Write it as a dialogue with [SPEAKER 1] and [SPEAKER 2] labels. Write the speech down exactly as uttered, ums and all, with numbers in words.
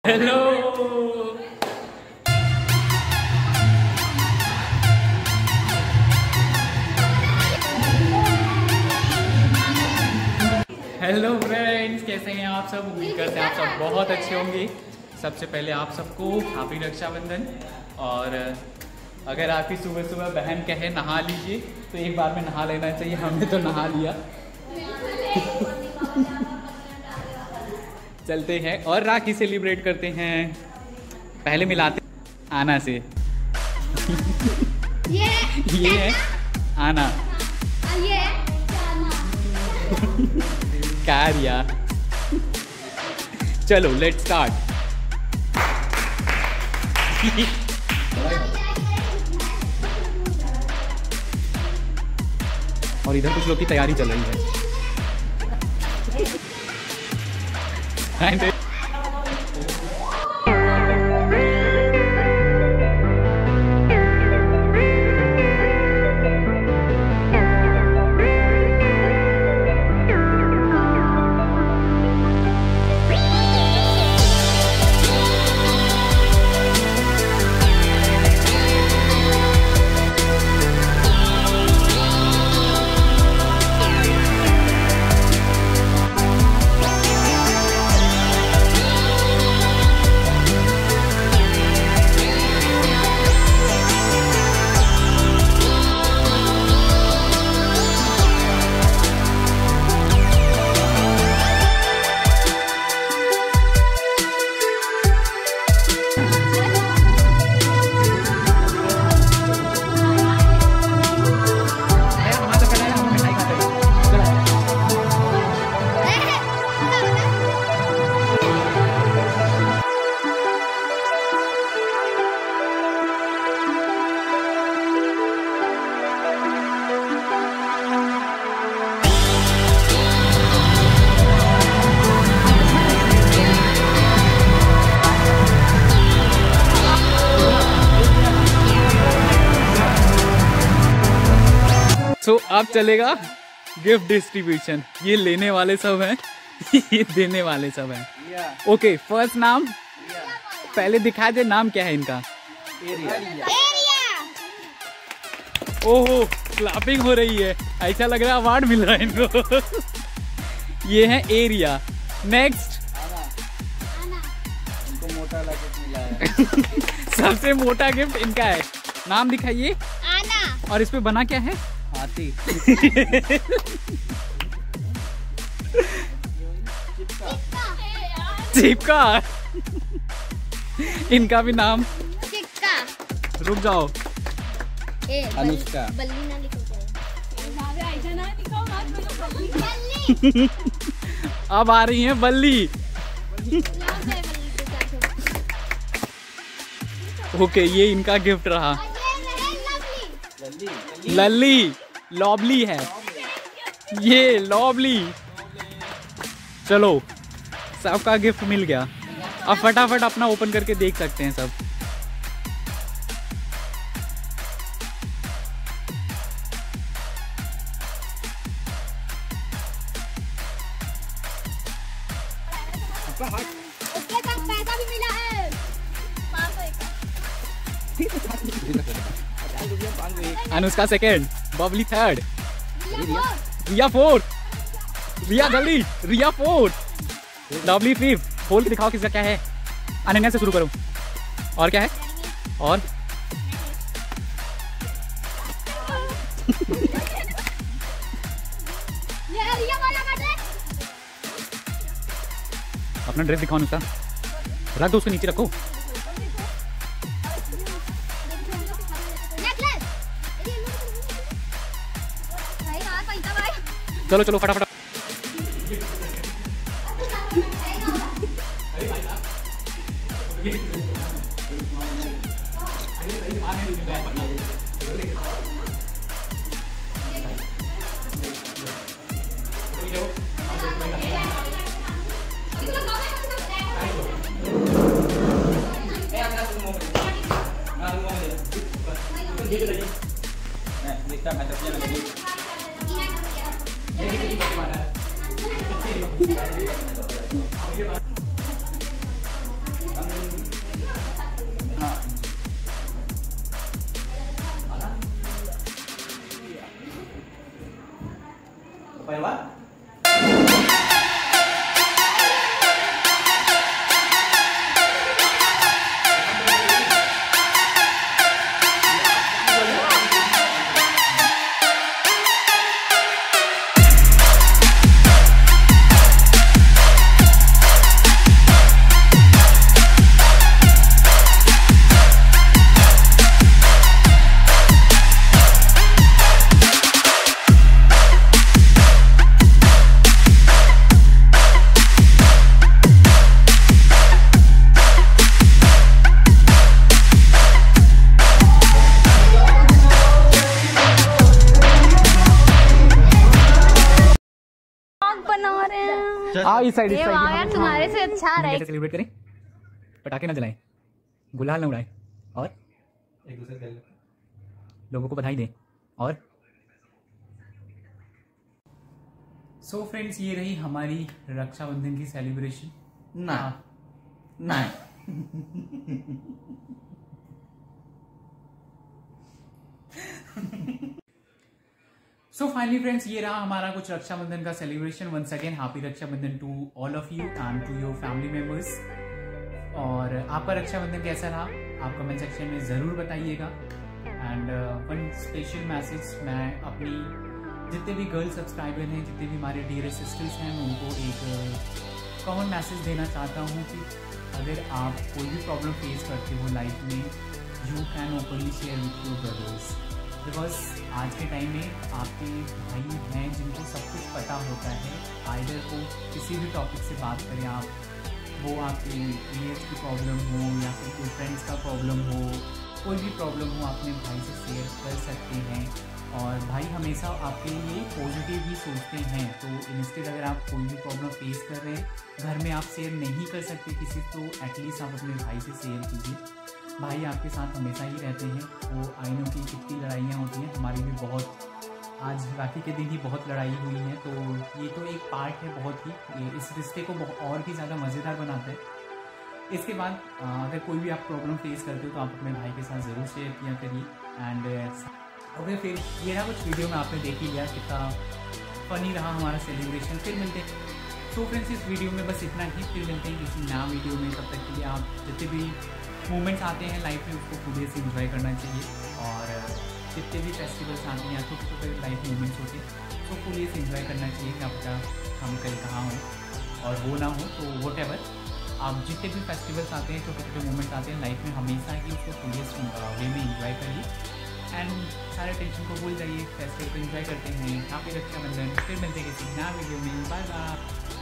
[SPEAKER 1] Hello hello friends, कैसे हैं आप सब? उम्मीद करते हैं आप सब बहुत अच्छे होंगे। सबसे पहले आप सबको हैप्पी रक्षाबंधन। और अगर आपकी सुबह सुबह बहन कहे नहा लीजिए तो एक बार में नहा लेना चाहिए। हमने तो नहा लिया। चलते हैं और राखी सेलिब्रेट करते हैं। पहले मिलाते आना से। ये ये है आना, ये कार्या। चलो लेट्स स्टार्ट। और इधर कुछ लोग की तैयारी चल रही है। तो अब चलेगा गिफ्ट डिस्ट्रीब्यूशन। ये लेने वाले सब हैं, ये देने वाले सब हैं। ओके, फर्स्ट नाम पहले दिखा दे। नाम क्या है इनका? एरिया। ओहो, क्लैपिंग हो रही है। ऐसा लग रहा है अवार्ड मिल रहा है इनको। ये है एरिया। नेक्स्ट
[SPEAKER 2] इनको मोटा गिफ्ट मिला है।
[SPEAKER 1] सबसे मोटा गिफ्ट इनका है। नाम दिखाइए। आना। और इस पे बना क्या है? हाथी। चिपका। इनका भी नाम चिपका। रुक जाओ।
[SPEAKER 2] ए, अनुष्का।
[SPEAKER 3] बल्ली ना लिखो।
[SPEAKER 1] अब आ रही है बल्ली। ओके, ये इनका गिफ्ट रहा। लल्ली, लॉबली है ये, लॉबली। चलो, सबका गिफ्ट मिल गया। अब फटाफट अपना ओपन करके देख सकते हैं सब।
[SPEAKER 3] पैसा भी मिला है।
[SPEAKER 1] Anushka second, Babli third, Riya fourth, Riya जल्दी, रिया फोर्थ, लवली फिफ्थ। खोल के दिखाओ किसका क्या है। अनन्या से शुरू करो। और क्या है? और अपना ड्रेस दिखाओ अनुष्का। रख दो, उसके नीचे रखो। चलो चलो फटाफट।
[SPEAKER 2] धन्यवाद।
[SPEAKER 3] बना रहे हैं।
[SPEAKER 1] आ इस साइड इस
[SPEAKER 3] ये
[SPEAKER 1] साइड
[SPEAKER 3] वाह यार, तुम्हारे से अच्छा रहा है।
[SPEAKER 1] सेलिब्रेट करें, पटाखे ना जलाएं, गुलाल ना उड़ाएं और
[SPEAKER 2] एक दूसरे के
[SPEAKER 1] लोगों को बधाई दें। और सो so फ्रेंड्स, ये रही हमारी रक्षाबंधन की सेलिब्रेशन।
[SPEAKER 2] ना ना
[SPEAKER 1] सो फाइनली फ्रेंड्स, ये रहा हमारा कुछ रक्षाबंधन का celebration. Once again happy Rakshabandhan to all of you and to your family members. और आपका रक्षाबंधन कैसा रहा आप कमेंट सेक्शन में ज़रूर बताइएगा। एंड वन स्पेशल मैसेज मैं अपनी जितने भी गर्ल सब्सक्राइबर हैं, जितने भी हमारे डियर सिस्टर्स हैं, मैं उनको एक कॉमन मैसेज देना चाहता हूँ कि अगर आप कोई भी प्रॉब्लम फेस करते हो लाइफ में, you can openly share with your brothers. Because आज के टाइम में आपके भाई हैं जिनको सब कुछ पता होता है। आइदर को किसी भी टॉपिक से बात करें आप, वो आपके एज की प्रॉब्लम हो या फिर कोई फ्रेंड्स का प्रॉब्लम हो, कोई भी प्रॉब्लम हो, अपने भाई से शेयर कर सकते हैं। और भाई हमेशा आपके लिए पॉजिटिव ही सोचते हैं। तो इंस्टेड अगर आप कोई भी प्रॉब्लम फेस कर रहे हैं, घर में आप शेयर नहीं कर सकते किसी, तो एटलीस्ट आप अपने भाई से शेयर कीजिए। भाई आपके साथ हमेशा ही रहते हैं। वो आई नो की कितनी लड़ाइयाँ होती हैं, हमारी भी बहुत, आज राखी के दिन ही बहुत लड़ाई हुई है। तो ये तो एक पार्ट है बहुत ही, ये इस रिश्ते को बहुत और भी ज़्यादा मज़ेदार बनाता है। इसके बाद अगर कोई भी आप प्रॉब्लम फेस करते हो तो आप अपने भाई के साथ ज़रूर शेयर किया करिए। एंड ओके, फिर ये रहा कुछ वीडियो में आपने देख ही लिया कितना फनी रहा हमारा सेलिब्रेशन। फिर मिलते हैं सो फ्रेंड्स इस वीडियो में बस इतना ही। फिर मिलते हैं किसी नया वीडियो में। तब तक के लिए आप जितने भी मोमेंट्स आते हैं लाइफ में उसको पूरे से इंजॉय करना चाहिए। और जितने भी फेस्टिवल्स आते हैं या छोटे छोटे लाइफ मोमेंट्स होते हैं तो पूरे से इंजॉय करना चाहिए। क्या पता हम कल कहाँ हों और वो ना हो, तो वट एवर आप जितने भी फेस्टिवल्स आते हैं, छोटे छोटे मोमेंट्स आते हैं लाइफ में, हमेशा ही उसको पूरे वे में इंजॉय करिए। एंड सारे टेंशन को भूल जाइए, फेस्टिवल को एंजॉय करते हैं। हैप्पी रक्षाबंधन। फिर मिलते हैं किसी नया वीडियो में। Bye bye.